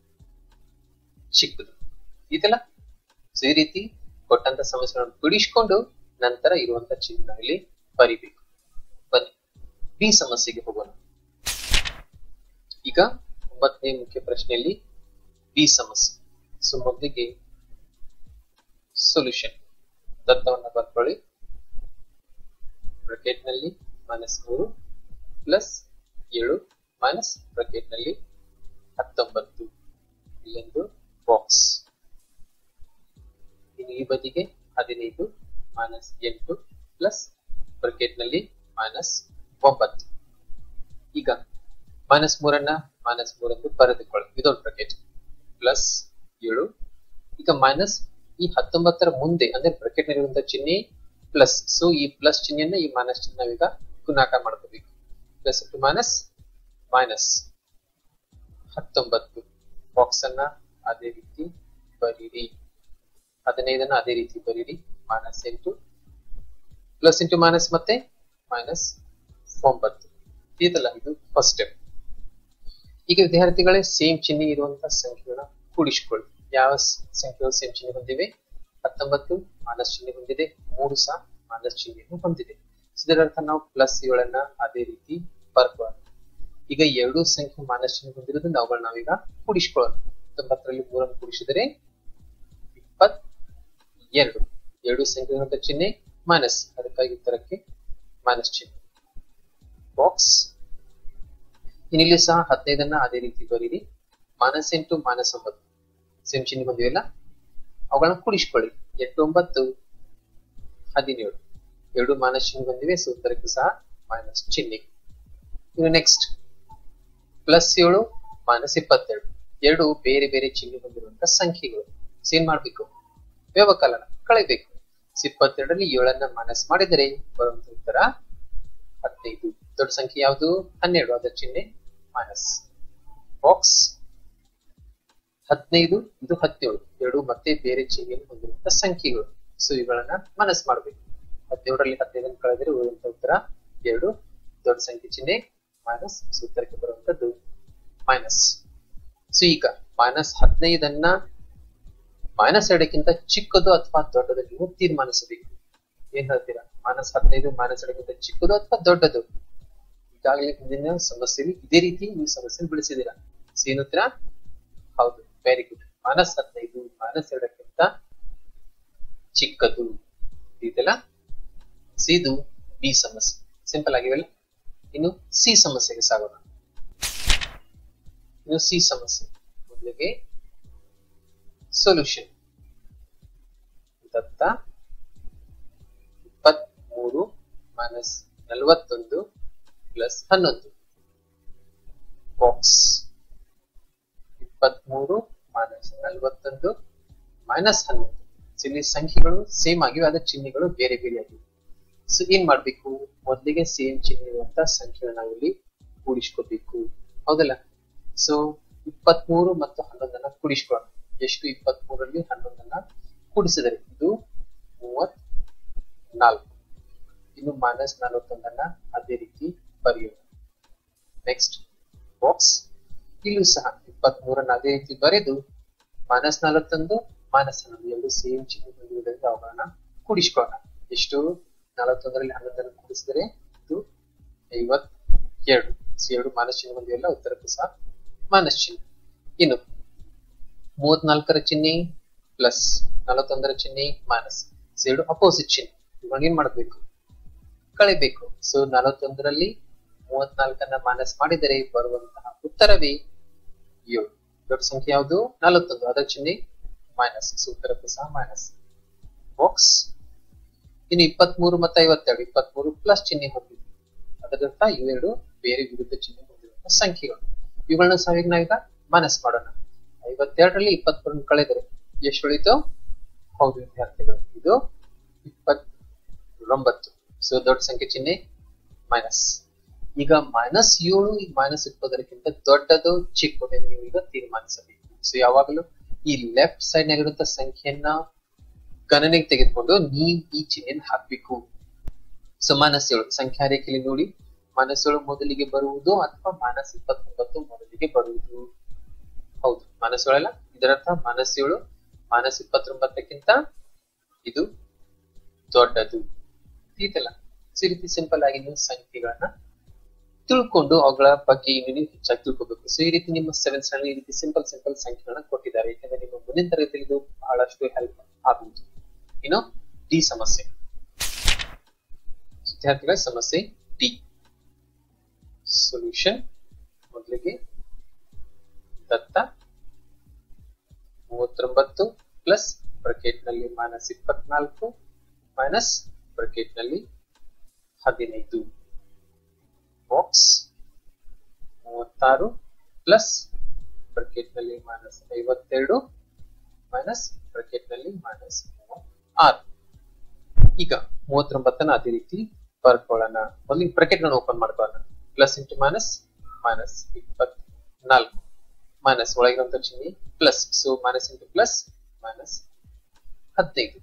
ಚಿಕ್ಕದು ಇದೆಲ್ಲ. ಸೊ ಈ ರೀತಿ ಕೊಟ್ಟಂತ ಸಮಸ್ಯೆಗಳನ್ನು ಬಿಡಿಸಿಕೊಂಡು ನಂತರ ಇರುವಂತ ಚಿಹ್ನೆ ಇಲ್ಲಿ ಬರಿಬೇಕು. ಬನ್ನಿ ಬಿ ಸಮಸ್ಯೆಗೆ ಹೋಗೋಣ. ಈಗ ಒಂಬತ್ತನೇ ಮುಖ್ಯ ಪ್ರಶ್ನೆಯಲ್ಲಿ ಬಿ ಸಮಸ್ಯೆ. ಸೊ ಮೊದಲಿಗೆ ಸೊಲ್ಯೂಷನ್ ದತ್ತವನ್ನ ಬರ್ಕೊಳ್ಳಿ. ಬ್ರಾಕೆಟ್ ನಲ್ಲಿ ಮೈನಸ್ ಮೂರು ಪ್ಲಸ್ ಏಳು ಮೈನಸ್ ಬ್ರಾಕೆಟ್ ನಲ್ಲಿ ಹತ್ತೊಂಬತ್ತು, ಇಲ್ಲೊಂದು ಬಾಕ್ಸ್. ಇನ್ನು ಈ ಬದಿಗೆ ಹದಿನೈದು ಮೈನಸ್ ಎಂಟು ಪ್ಲಸ್ ಬ್ರಾಕೆಟ್ ನಲ್ಲಿ ಮೈನಸ್ ಒಂಬತ್ತು. ಈಗ ಮೈನಸ್ ಮೂರನ್ನ ಮೈನಸ್ ಮೂರನ್ನು ಬರೆದುಕೊಳ್ಳಿ, ಇದೊಂದು ಬ್ರಾಕೆಟ್, ಪ್ಲಸ್ ಏಳು. ಈಗ ಮೈನಸ್ ಈ ಹತ್ತೊಂಬತ್ತರ ಮುಂದೆ ಅಂದ್ರೆ ಬ್ರಾಕೆಟ್ ನಲ್ಲಿರುವಂತಹ ಚಿಹ್ನೆ ಪ್ಲಸ್. ಸೊ ಈ ಪ್ಲಸ್ ಚಿಹ್ನೆಯನ್ನ ಈ ಮೈನಸ್ ಚಿಹ್ನೆ ನಾವೀಗ ಗುಣಾಕಾರ ಮಾಡ್ಕೋಬೇಕು. ಪ್ಲಸ್ ಇಂಟು ಮೈನಸ್ ಮೈನಸ್ ಹತ್ತೊಂಬತ್ತು, ಬಾಕ್ಸ್ ಅನ್ನ ಅದೇ ರೀತಿ ಬರೀರಿ. ಹದಿನೈದನ್ನ ಅದೇ ರೀತಿ ಬರೀರಿ. ಮೈನಸ್ ಎಂಟು ಪ್ಲಸ್ ಇಂಟು ಮೈನಸ್ ಮತ್ತೆ ಮೈನಸ್ ಒಂಬತ್ತು, ಇದಲ್ಲ ಇದು ಫಸ್ಟ್ ಸ್ಟೆಪ್. ಈಗ ವಿದ್ಯಾರ್ಥಿಗಳೇ, ಸೇಮ್ ಚಿಹ್ನೆ ಇರುವಂತಹ ಸಂಖ್ಯೆಗಳನ್ನ ಕೂಡಿಸಿಕೊಳ್ಳಿ. ಯಾವ ಸಂಖ್ಯೆಗಳು ಸೇಮ್ ಚಿಹ್ನೆ ಹೊಂದಿವೆ? ಹತ್ತೊಂಬತ್ತು ಮೈನಸ್ ಚಿಹ್ನೆ ಹೊಂದಿದೆ, ಮೂರು ಸಹ ಮೈನಸ್ ಚಿಹ್ನೆಯನ್ನು ಹೊಂದಿದೆ. ಇದರರ್ಥ ನಾವು ಪ್ಲಸ್ ಏಳನ್ನ ಅದೇ ರೀತಿ ಬರ್ಕೊಳ್ಳೋಣ. ಈಗ ಎರಡು ಸಂಖ್ಯೆ ಮೈನಸ್ ಚಿಹ್ನೆ ಹೊಂದಿರೋದ್ರಿಂದ ಅವುಗಳನ್ನ ನಾವೀಗ ಕೂಡಿಸಿಕೊಳ್ಳೋಣ. ಹತ್ತೊಂಬತ್ತರಲ್ಲಿ ಮೂರನ್ನು ಕೂಡಿಸಿದರೆ ಇಪ್ಪತ್ ಎರಡು. ಎರಡು ಸಂಖ್ಯೆಗಳ ಚಿಹ್ನೆ ಮೈನಸ್, ಅದಕ್ಕಾಗಿ ಉತ್ತರಕ್ಕೆ ಮೈನಸ್ ಚಿಹ್ನೆ. ಬಾಕ್ಸ್. ಇನ್ನಿಲ್ಲಿ ಸಹ ಹದಿನೈದನ್ನ ಅದೇ ರೀತಿ ಬರೀರಿ. ಮೈನಸ್ ಎಂಟು ಮೈನಸ್ ಒಂಬತ್ತು ಸೇಮ್ ಚಿಹ್ನೆ ಬಂದಿವೆಲ್ಲ, ಅವುಗಳನ್ನ ಕೂಡಿಸಿಕೊಳ್ಳಿ. ಎಂಟು ಒಂಬತ್ತು ಹದಿನೇಳು, ಎರಡು ಮೈನಸ್ ಚಿಹ್ನೆ ಬಂದಿವೆ, ಸೊ ಉತ್ತರಕ್ಕೂ ಸಹ ಮೈನಸ್ ಚಿಹ್ನೆ. ಇನ್ನು ನೆಕ್ಸ್ಟ್ ಪ್ಲಸ್ ಏಳು ಮೈನಸ್ ಇಪ್ಪತ್ತೆರಡು, ಎರಡು ಬೇರೆ ಬೇರೆ ಚಿಹ್ನೆ ಹೊಂದಿರುವಂತಹ ಸಂಖ್ಯೆಗಳು. ಏನ್ ಮಾಡ್ಬೇಕು? ವ್ಯವಕಲನ ಕಳೆಯಬೇಕು. ಇಪ್ಪತ್ತೆರಡರಲ್ಲಿ ಏಳನ್ನ ಮೈನಸ್ ಮಾಡಿದರೆ ಬರುವಂತ ಉತ್ತರ ಹದಿನೈದು. ದೊಡ್ಡ ಸಂಖ್ಯೆ ಯಾವುದು? ಹನ್ನೆರಡು, ಅದರ ಚಿಹ್ನೆ ಮೈನಸ್. ಬಾಕ್ಸ್. ಹದಿನೈದು ಇದು ಹದಿನೇಳು, ಎರಡು ಮತ್ತೆ ಬೇರೆ ಚಿಹ್ನೆಯನ್ನು ಹೊಂದಿರುವಂತಹ ಸಂಖ್ಯೆಗಳು. ಸೊ ಇವುಗಳನ್ನ ಮೈನಸ್ ಮಾಡಬೇಕು. ಹದಿನೇಳರಲ್ಲಿ ಹದಿನೈದನ್ನು ಕಳೆದರೆ ಉಳಿದಂತ ಉತ್ತರ ಎರಡು. ದೊಡ್ಡ ಸಂಖ್ಯೆ ಚಿಹ್ನೆ ಮೈನಸ್, ಉತ್ತರಕ್ಕೆ ಬರುವಂತದ್ದು ಮೈನಸ್. ಸೊ ಈಗ ಮೈನಸ್ ಹದಿನೈದನ್ನ ಮೈನಸ್ ಎರಡಕ್ಕಿಂತ ಚಿಕ್ಕದು ಅಥವಾ ದೊಡ್ಡದು ನೀವು ತೀರ್ಮಾನಿಸಬೇಕು. ಏನ್ ಹೇಳ್ತೀರಾ? ಮೈನಸ್ ಹದಿನೈದು ಮೈನಸ್ ಎರಡಕ್ಕಿಂತ ಚಿಕ್ಕದು ಅಥವಾ ದೊಡ್ಡದು? ಈಗಾಗಲೇ ಹಿಂದಿನ ಸಮಸ್ಯೆಯಲ್ಲಿ ಇದೇ ರೀತಿ ನೀವು ಸಮಸ್ಯೆ ಬಿಡಿಸಿದೀರಾ. ಏನ್ ಉತ್ತರ? ಹೌದು, ವೆರಿ ಗುಡ್. ಮೈನಸ್ ಹದಿನೈದು ಮೈನಸ್ ಎರಡಕ್ಕಿಂತ ಚಿಕ್ಕದು ಇದೆಲ್ಲ. ಇದು ಬಿ ಸಮಸ್ಯೆ. ಸಿಂಪಲ್ ಆಗಿವೆಲ್ಲ. ಇನ್ನು ಸಿ ಸಮಸ್ಯೆಗೆ ಸಾಗೋಣ. ಇನ್ನು ಸಿ ಸಮಸ್ಯೆ ಮೊದಲಿಗೆ ಸೊಲ್ಯೂಷನ್. ದತ್ತ ಇಪ್ಪತ್ಮೂರು ಮೈನಸ್ ನಲವತ್ತೊಂದು ಪ್ಲಸ್ ಹನ್ನೊಂದು. ಬಾಕ್ಸ್ ಇಪ್ಪತ್ಮೂರು ಮೈನಸ್ ನಲವತ್ತೊಂದು ಮೈನಸ್ ಹನ್ನೊಂದು. ಇಲ್ಲಿ ಸಂಖ್ಯೆಗಳು ಸೇಮ್ ಆಗಿವೆ, ಅದರ ಚಿಹ್ನೆಗಳು ಬೇರೆ ಬೇರೆ ಆಗಿವೆ. ಸೊ ಏನ್ ಮಾಡ್ಬೇಕು? ಮೊದಲಿಗೆ ಸೇಮ್ ಚಿಹ್ನೆ ಇರುವಂತ ಸಂಖ್ಯೆಗಳನ್ನ ನಾವಿಲ್ಲಿ ಕೂಡಿಸ್ಕೋಬೇಕು, ಹೌದಲ್ಲ? ಸೊ ಇಪ್ಪತ್ಮೂರು ಮತ್ತು ಹನ್ನೊಂದನ್ನ ಕೂಡಿಸ್ಕೊಳ್ಳೋಣ. ಎಷ್ಟು? ಇಪ್ಪತ್ಮೂರಲ್ಲಿ ಹನ್ನೊಂದನ್ನ ಕೂಡಿಸಿದರೆ ಇದು ಮೂವತ್ ನಾಲ್ಕು. ಇನ್ನು ಮೈನಸ್ ನಲವತ್ತೊಂದನ್ನ ಅದೇ ರೀತಿ ಬರೆಯೋಣ. ನೆಕ್ಸ್ಟ್ ಬಾಕ್ಸ್ ಇಲ್ಲೂ ಸಹ ಇಪ್ಪತ್ತ್ ಮೂರನ್ನ ಅದೇ ರೀತಿ ಬರೆದು ಮೈನಸ್ ನಲವತ್ತೊಂದು ಮೈನಸ್ ಹನ್ನೊಂದು ಎರಡು ಸೇಮ್ ಚಿಹ್ನೆ ಹೊಂದಿರುವುದರಿಂದ ಅವುಗಳನ್ನ ಕೂಡಿಸ್ಕೊಳ್ಳೋಣ. ಎಷ್ಟು? ನಲವತ್ತೊಂದರಲ್ಲಿ ಹನ್ನೊಂದನ್ನು ಕೂಡಿಸಿದರೆ ಇದು ಐವತ್ ಎರಡು. ಎರಡು ಮೈನಸ್ ಚಿಹ್ನೆ ಹೊಂದಿವೆಲ್ಲ, ಉತ್ತರಕ್ಕೂ ಸಹ ಮೈನಸ್ ಚಿಹ್ನೆ. ಇನ್ನು ಮೂವತ್ನಾಲ್ಕರ ಚಿಹ್ನೆ ಪ್ಲಸ್ ನಲವತ್ತೊಂದರ ಚಿಹ್ನೆ ಮೈನಸ್, ಎರಡು ಅಪೋಸಿಟ್ ಚಿಹ್ನೆ. ಇವಾಗ ಏನ್ ಮಾಡಬೇಕು? ಕಳಿಬೇಕು. ಸೊ ನಲವತ್ತೊಂದರಲ್ಲಿ ಮೂವತ್ನಾಲ್ಕನ್ನ ಮೈನಸ್ ಮಾಡಿದರೆ ಬರುವಂತಹ ಉತ್ತರವೇ ಏಳು. ದೊಡ್ಡ ಸಂಖ್ಯೆ ಯಾವುದು? ನಲವತ್ತೊಂದು, ಅದರ ಚಿಹ್ನೆ ಮೈನಸ್, ಉತ್ತರಕ್ಕೂ ಸಹ ಮೈನಸ್. ಬಾಕ್ಸ್ ಇನ್ನು ಇಪ್ಪತ್ಮೂರು ಮತ್ತು ಐವತ್ತೆರಡು, ಇಪ್ಪತ್ಮೂರು ಪ್ಲಸ್ ಚಿಹ್ನೆ ಹೊಂದಿದೆ, ಅದರರ್ಥ ಇವೆರಡು ಬೇರೆ ವಿರುದ್ಧ ಚಿಹ್ನೆ ಹೊಂದಿರುವಂತಹ ಸಂಖ್ಯೆಗಳು. ಇವುಗಳನ್ನ ಸಹ ಈಗ ನಾವೀಗ ಮೈನಸ್ ಮಾಡೋಣ. ಐವತ್ತೆರಡರಲ್ಲಿ ಇಪ್ಪತ್ಮೂರನ್ನು ಕಳೆದರೆ ಎಷ್ಟು ಉಳಿತು? ಹೌದು ವಿದ್ಯಾರ್ಥಿಗಳು, ಇದು ಇಪ್ಪತ್ತೊಂಬತ್ತು. ಸೊ ದೊಡ್ಡ ಸಂಖ್ಯೆ ಚಿಹ್ನೆ ಮೈನಸ್. ಈಗ ಮೈನಸ್ ಏಳು ಈಗ ಮೈನಸ್ ಇಪ್ಪತ್ತರಕ್ಕಿಂತ ದೊಡ್ಡದು ಚಿಕ್ಕದು ನೀವು ಈಗ ತೀರ್ಮಾನಿಸಬೇಕು. ಸೊ ಯಾವಾಗಲೂ ಈ ಲೆಫ್ಟ್ ಸೈಡ್ ನಲ್ಲಿರುವಂತಹ ಸಂಖ್ಯೆಯನ್ನ ಗಣನೆಗೆ ತೆಗೆದುಕೊಂಡು ನೀವು ಈ ಚಿಹ್ನೆಯನ್ನು ಹಾಕಬೇಕು. ಸೊ ಮೈನಸ್ ಏಳು ಸಂಖ್ಯಾ ರೇಖೆಯಲ್ಲಿ ನೋಡಿ, ಮೈನಸ್ ಏಳು ಮೊದಲಿಗೆ ಬರುವುದು ಅಥವಾ ಮೈನಸ್ ಇಪ್ಪತ್ತೊಂಬತ್ತು ಮೊದಲಿಗೆ ಬರುವುದು? ಹೌದು, ಮೈನಸ್ ಏಳಲ್ಲ. ಇದರರ್ಥ ಮೈನಸ್ ಏಳು ಮೈನಸ್ ಇಪ್ಪತ್ತೊಂಬತ್ತಕ್ಕಿಂತ ಇದು ದೊಡ್ಡದು. ಇದೆಲ್ಲ ಈ ರೀತಿ ಸಿಂಪಲ್ ಆಗಿ ನೀವು ಸಂಖ್ಯೆಗಳನ್ನ ತಿಳ್ಕೊಂಡು ಅವುಗಳ ಬಗ್ಗೆ ಇನ್ನು ನೀವು ಹೆಚ್ಚಾಗಿ ತಿಳ್ಕೋಬೇಕು. ಸೊ ಈ ರೀತಿ ನಿಮ್ಮ ಸೆವೆನ್ ಸ್ಟ್ಯಾಂಡರ್ಡ್ ಈ ರೀತಿ ಸಿಂಪಲ್ ಸಿಂಪಲ್ ಸಂಖ್ಯೆಗಳನ್ನ ಕೊಟ್ಟಿದ್ದಾರೆ, ಯಾಕಂದ್ರೆ ನಿಮ್ಮ ಮುಂದಿನ ತರಗತಿಯಲ್ಲಿ ಇದು ಬಹಳಷ್ಟು ಹೆಲ್ಪ್ ಆಗುವುದು. ಇನ್ನು ಡಿ ಸಮಸ್ಯೆ. ವಿದ್ಯಾರ್ಥಿಗಳ ಸಮಸ್ಯೆ ಡಿ. ಸೊಲ್ಯೂಷನ್ ಮೊದಲಿಗೆ ದತ್ತ ಮೂವತ್ತೊಂಬತ್ತು ಪ್ಲಸ್ ಬ್ರಾಕೆಟ್ ನಲ್ಲಿ ಮೈನಸ್ ಇಪ್ಪತ್ನಾಲ್ಕು ಮೈನಸ್ ಬ್ರಾಕೆಟ್ ನಲ್ಲಿ ಹದಿನೈದು. ಬಾಕ್ಸ್ ಮೂವತ್ತಾರು ಪ್ಲಸ್ ಬ್ರಾಕೆಟ್ ನಲ್ಲಿ ಮೈನಸ್ ಐವತ್ತೆರಡು ಮೈನಸ್ ಬ್ರಾಕೆಟ್ ನಲ್ಲಿ ಮೈನಸ್ ಆರು. ಈಗ ಮೂವತ್ತೊಂಬತ್ತನ್ನ ಅದೇ ರೀತಿ ಬರ್ಕೊಳ್ಳೋಣ. ಮೊದಲಿಗೆ ಬ್ರಾಕೆಟ್ ಗಳನ್ನ ಓಪನ್ ಮಾಡ್ಕೊಳ್ಳೋಣ. ಪ್ಲಸ್ ಇಂಟು ಮೈನಸ್ ಮೈನಸ್ ಇಪ್ಪತ್ನಾಲ್ಕು ಮೈನಸ್ ಒಳಗಿರುವಂತ ಚಿಹ್ನೆ plus. So minus into plus minus ಹದಿನೈದು.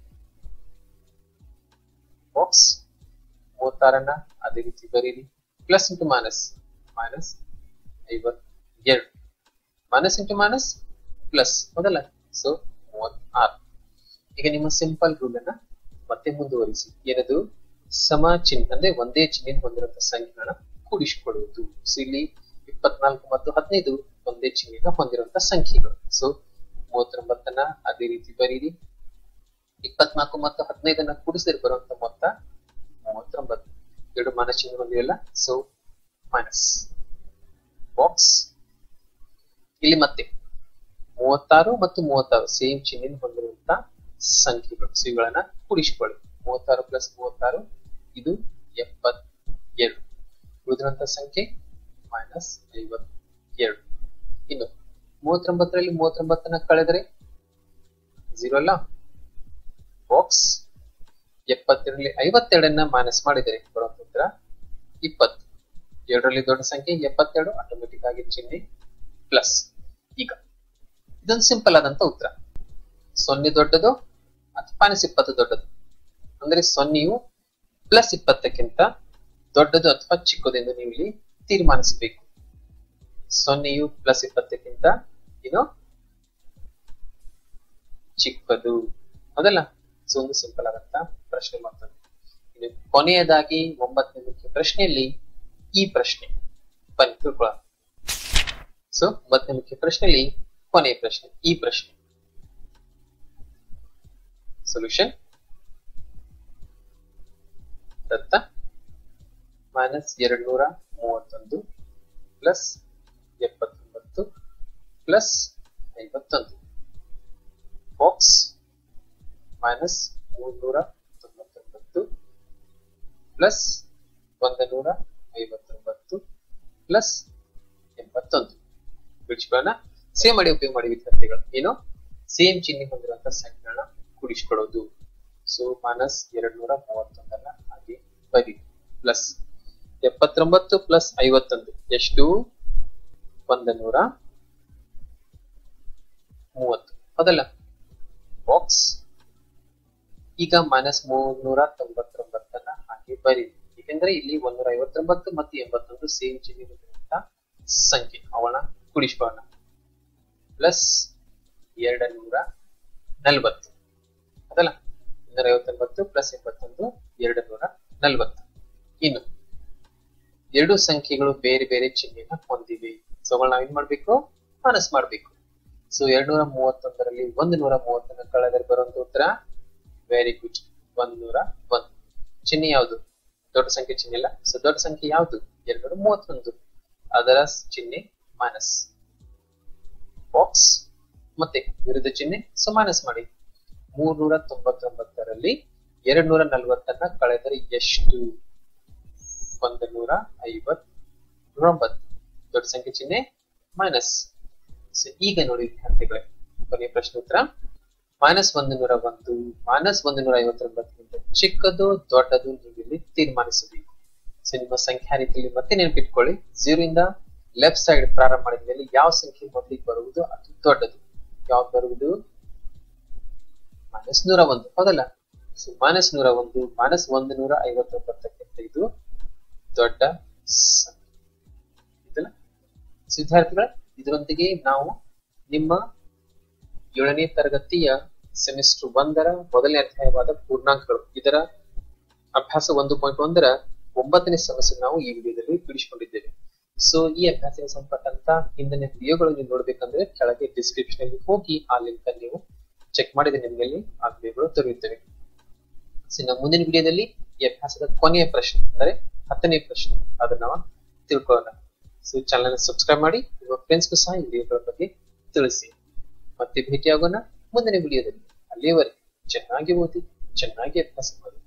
ಬಾಕ್ಸ್ ಮೂವತ್ತಾರನ್ನ ಅದೇ ರೀತಿ ಬರೀರಿ. ಪ್ಲಸ್ ಇಂಟು ಮೈನಸ್ ಮೈನಸ್ ಐವತ್ತೆರಡು ಮೈನಸ್ ಇಂಟು ಮೈನಸ್ ಪ್ಲಸ್ ಮೊದಲ. ಸೊ ಮೂವತ್ತಾರು. ಈಗ ನಿಮ್ಮ ಸಿಂಪಲ್ ರೂಲ್ ಅನ್ನ ಮತ್ತೆ ಮುಂದುವರಿಸಿ. ಏನದು? ಸಮ ಚಿಹ್ನೆ ಅಂದ್ರೆ ಒಂದೇ ಚಿಹ್ನೆ ಹೊಂದಿರುವಂತಹ ಸಂಖ್ಯೆಗಳನ್ನ ಕೂಡಿಸಿಕೊಳ್ಳುವುದು. ಸೊ ಇಲ್ಲಿ ಇಪ್ಪತ್ನಾಲ್ಕು ಮತ್ತು ಹದಿನೈದು ಒಂದೇ ಚಿಹ್ನೆಯನ್ನು ಹೊಂದಿರುವಂತಹ ಸಂಖ್ಯೆಗಳು. ಸೊ ಮೂವತ್ತೊಂಬತ್ತನ್ನ ಅದೇ ರೀತಿ ಬರೀರಿ. ಇಪ್ಪತ್ನಾಲ್ಕು ಮತ್ತು ಹದಿನೈದನ್ನ ಕೂಡಿಸಿದ್ರೆ ಬರುವಂತ ಮೊತ್ತ ಮೂವತ್ತೊಂಬತ್ತು. ಎರಡು ಮೈನಸ್ ಚಿಹ್ನೆ ಹೊಂದಿರಲ್ಲ, ಸೊ ಮೈನಸ್. ಬಾಕ್ಸ್ ಇಲ್ಲಿ ಮತ್ತೆ ಮೂವತ್ತಾರು ಮತ್ತು ಮೂವತ್ತಾರು ಸೇಮ್ ಚಿಹ್ನೆ ಹೊಂದಿರುವಂತ ಸಂಖ್ಯೆಗಳು. ಸೊ ಇವುಗಳನ್ನ ಕೂಡಿಸಿಕೊಳ್ಳಿ. ಮೂವತ್ತಾರು ಪ್ಲಸ್ ಮೂವತ್ತಾರು ಇದು ಎಪ್ಪತ್ತೆರಡು. ಉಳಿದಿರುವಂತಹ ಸಂಖ್ಯೆ ಮೈನಸ್ ಐವತ್ತೆರಡು. ಇನ್ನು ಮೂವತ್ತೊಂಬತ್ತರಲ್ಲಿ ಮೂವತ್ತೊಂಬತ್ತನ್ನ ಕಳೆದರೆ ಝೀರೋ ಅಲ್ಲ. ಬಾಕ್ಸ್ ಎಪ್ಪತ್ತೆರಡರಲ್ಲಿ ಐವತ್ತೆರಡನ್ನ ಮೈನಸ್ ಮಾಡಿದರೆ ಬರುವಂತ ಉತ್ತರ ಇಪ್ಪತ್ತು. ಎರಡರಲ್ಲಿ ದೊಡ್ಡ ಸಂಖ್ಯೆ ಎಪ್ಪತ್ತೆರಡು, ಆಟೋಮೆಟಿಕ್ ಆಗಿ ಚಿಹ್ನೆ ಪ್ಲಸ್. ಈಗ ಇದೊಂದು ಸಿಂಪಲ್ ಆದಂತ ಉತ್ತರ. ಸೊನ್ನೆ ದೊಡ್ಡದು ಅಥವಾ ಮೈನಸ್ ಇಪ್ಪತ್ತು ದೊಡ್ಡದು ಅಂದ್ರೆ ಸೊನ್ನೆಯು ಪ್ಲಸ್ ಇಪ್ಪತ್ತಕ್ಕಿಂತ ದೊಡ್ಡದು ಅಥವಾ ಚಿಕ್ಕದು ಎಂದು ನೀವು ಇಲ್ಲಿ ತೀರ್ಮಾನಿಸಬೇಕು. ಸೊನ್ನೆಯು ಪ್ಲಸ್ ಇಪ್ಪತ್ತಕ್ಕಿಂತ ಏನು ಚಿಕ್ಕದು, ಹೌದಲ್ಲ? ಸೊ ಒಂದು ಸಿಂಪಲ್ ಆಗಂತ ಪ್ರಶ್ನೆ ಮತ್ತೊಂದು. ಇನ್ನು ಕೊನೆಯದಾಗಿ ಒಂಬತ್ತನೇ ಮುಖ್ಯ ಪ್ರಶ್ನೆಯಲ್ಲಿ ಈ ಪ್ರಶ್ನೆ ಬನ್ನಿ ತಿಳ್ಕೊಳ್ಳೋಣ. ಸೊ ಒಂಬತ್ತನೇ ಮುಖ್ಯ ಪ್ರಶ್ನೆಯಲ್ಲಿ ಕೊನೆಯ ಪ್ರಶ್ನೆ ಈ ಪ್ರಶ್ನೆ. ಸೊಲ್ಯೂಷನ್ ದತ್ತ ಮೈನಸ್ ಎರಡು ನೂರ ಮೂವತ್ತೊಂದು ಪ್ಲಸ್ ಎಪ್ಪತ್ತೊಂಬತ್ತು ಪ್ಲಸ್ ಐವತ್ತೊಂದು ಬಾಕ್ಸ್ ಮೈನಸ್ ಮೂರ್ನೂರ ತೊಂಬತ್ತೊಂಬತ್ತು ಪ್ಲಸ್ ಒಂದು ನೂರ ಐವತ್ತೊಂಬತ್ತು ಪ್ಲಸ್ ಎಂಬತ್ತೊಂದು. ಬಿಡಿಸ್ಕೊಳ್ಳೋಣ. ಸೇಮ್ ಮಾಡಿ ಉಪಯೋಗ ಮಾಡಿ ವಿದ್ಯಾರ್ಥಿಗಳು. ಏನು ಸೇಮ್ ಚಿಹ್ನೆ ಹೊಂದಿರುವಂತಹ ಸಂಖ್ಯೆಗಳನ್ನ ಕೂಡಿಸ್ಕೊಳ್ಳೋದು. ಸೊ ಮೈನಸ್ ಎರಡ್ ನೂರ ಮೂವತ್ತೊಂದನ್ನ ಹಾಗೆ ಬರಿ ಪ್ಲಸ್ ಎಪ್ಪತ್ತೊಂಬತ್ತು ಪ್ಲಸ್ ಐವತ್ತೊಂದು ಎಷ್ಟು ಒಂದು ನೂರ ಮೂವತ್ತು, ಹೌದಲ್ಲ? ಬಾಕ್ಸ್ ಈಗ ಮೈನಸ್ ಮೂರ್ನೂರ ತೊಂಬತ್ತೊಂಬತ್ತನ್ನ ಹಾಗೆ ಬರಿ. ಏಕೆಂದ್ರೆ ಇಲ್ಲಿ ಒಂದೂರ ಐವತ್ತೊಂಬತ್ತು ಮತ್ತು ಎಂಬತ್ತೊಂದು ಸೇಮ್ ಚಿಹ್ನೆ ಹೊಂದಿರುವಂತಹ ಸಂಖ್ಯೆ, ಅವನ ಕೂಡಿಸ್ಕೊಳ್ಳೋಣ. ಪ್ಲಸ್ ಎರಡ ನೂರ ನಲ್ವತ್ತು, ಅದಲ್ಲ? ಇನ್ನೂರ ಐವತ್ತೊಂಬತ್ತು ಪ್ಲಸ್ ಎಂಬತ್ತೊಂದು ಎರಡು ನೂರ ನಲ್ವತ್ತು. ಇನ್ನು ಎರಡು ಸಂಖ್ಯೆಗಳು ಬೇರೆ ಬೇರೆ ಚಿಹ್ನೆನ ಹೊಂದಿವೆ. ಸೊ ನಾವು ಏನ್ ಮಾಡ್ಬೇಕು? ಮೈನಸ್ ಮಾಡ್ಬೇಕು. ಸೊ ಎರಡ್ ನೂರ ಮೂವತ್ತೊಂದರಲ್ಲಿ ಒಂದು ನೂರ ಮೂವತ್ತೊಂದರ ಕಳೆದರೆ ಬರುವಂತ ಉತ್ತರ ವೆರಿ ಗುಡ್, ಒಂದ್ ನೂರ ಒಂದು. ಚಿಹ್ನೆ ಯಾವುದು? ದೊಡ್ಡ ಸಂಖ್ಯೆ ಚಿಹ್ನೆ ಇಲ್ಲ. ಸೊ ದೊಡ್ಡ ಸಂಖ್ಯೆ ಯಾವುದು? ಎರಡ್ ನೂರ ಮೂವತ್ತೊಂದು, ಅದರ ಚಿಹ್ನೆ ಮೈನಸ್. ಬಾಕ್ಸ್ ಮತ್ತೆ ವಿರುದ್ಧ ಚಿಹ್ನೆ, ಸೊ ಮೈನಸ್ ಮಾಡಿ. ಮೂರ್ನೂರ ತೊಂಬತ್ತೊಂಬತ್ತರಲ್ಲಿ ಎರಡ್ ನೂರ ನಲ್ವತ್ತನ್ನ ಕಳೆದರೆ ಎಷ್ಟು? ಒಂದು ನೂರ ಐವತ್ತೊಂಬತ್ತು. ದೊಡ್ಡ ಸಂಖ್ಯೆ ಚಿಹ್ನೆ ಮೈನಸ್. ಸೊ ಈಗ ನೋಡಿ ವಿದ್ಯಾರ್ಥಿಗಳೇ, ಕೊನೆಯ ಪ್ರಶ್ನೆ ಉತ್ತರ ಮೈನಸ್ ಒಂದು ನೂರ ಒಂದು ಮೈನಸ್ ಒಂದು ನೂರ ಐವತ್ತೊಂಬತ್ತರಿಂದ ಚಿಕ್ಕದು ದೊಡ್ಡದು ನೀವು ಇಲ್ಲಿ ತೀರ್ಮಾನಿಸಬೇಕು. ಸೊ ನಿಮ್ಮ ಸಂಖ್ಯಾ ರೀತಿಯಲ್ಲಿ ಮತ್ತೆ ನೆನಪಿಟ್ಕೊಳ್ಳಿ, ಜೀರೋ ಇಂದ ಲೆಫ್ಟ್ ಸೈಡ್ ಪ್ರಾರಂಭ ಮಾಡಿದ ಮೇಲೆ ಯಾವ ಸಂಖ್ಯೆ ಮೊದಲಿಗೆ ಬರುವುದು ಅದು ದೊಡ್ಡದು. ಯಾವ್ದು ಬರುವುದು? ಮೈನಸ್ ನೂರ ಒಂದು, ಹೌದಲ್ಲ? ಸೊ ಮೈನಸ್ ನೂರ ಒಂದು ಮೈನಸ್ ಒಂದು ನೂರ ಐವತ್ತೊಂಬತ್ತಕ್ಕಿಂತ ಇದು ದೊಡ್ಡ ಸಂಖ್ಯೆ, ಇದಲ್ಲ? ವಿದ್ಯಾರ್ಥಿಗಳ ಇದರೊಂದಿಗೆ ನಾವು ನಿಮ್ಮ ಏಳನೇ ತರಗತಿಯ ಸೆಮಿಸ್ಟರ್ ಒಂದರ ಮೊದಲನೇ ಅಧ್ಯಾಯವಾದ ಪೂರ್ಣಾಂಕಗಳು ಇದರ ಅಭ್ಯಾಸ ಒಂದು ಪಾಯಿಂಟ್ ಒಂದರ ಒಂಬತ್ತನೇ ಸಮಸ್ಯೆ ನಾವು ಈ ವಿಡಿಯೋದಲ್ಲಿ ಬಿಡಿಸಿಕೊಂಡಿದ್ದೇವೆ. ಸೊ ಈ ಅಭ್ಯಾಸಕ್ಕೆ ಸಂಬಂಧಪಟ್ಟಂತ ಹಿಂದಿನ ವಿಡಿಯೋಗಳು ನೀವು ನೋಡ್ಬೇಕಂದ್ರೆ ಕೆಳಗೆ ಡಿಸ್ಕ್ರಿಪ್ಷನ್ ಅಲ್ಲಿ ಹೋಗಿ ಆ ಲಿಂಕ್ ಅನ್ನು ನೀವು ಚೆಕ್ ಮಾಡಿದ್ರೆ ನಿಮ್ಗೆ ಅಲ್ಲಿ ಆ ವಿಡಿಯೋಗಳು ದೊರೆಯುತ್ತವೆ. ಸೊ ನಮ್ಮ ಮುಂದಿನ ವಿಡಿಯೋದಲ್ಲಿ ಈ ಅಭ್ಯಾಸದ ಕೊನೆಯ ಪ್ರಶ್ನೆ ಅಂದರೆ ಹತ್ತನೇ ಪ್ರಶ್ನೆ ಅದನ್ನ ನಾವು ತಿಳ್ಕೊಳ್ಳೋಣ. ಸೊ ಚಾನಲ್ ಸಬ್ಸ್ಕ್ರೈಬ್ ಮಾಡಿ, ನಿಮ್ಮ ಫ್ರೆಂಡ್ಸ್ಗೂ ಸಹ ಈ ವಿಡಿಯೋಗಳ ಬಗ್ಗೆ ತಿಳಿಸಿ. ಮತ್ತೆ ಭೇಟಿಯಾಗೋಣ ಮುಂದಿನ ವಿಡಿಯೋದಲ್ಲಿ. ಅಲ್ಲಿಯವರೆಗೆ ಚೆನ್ನಾಗಿ ಓದಿ, ಚೆನ್ನಾಗಿ ಅಭ್ಯಾಸ ಮಾಡಿ.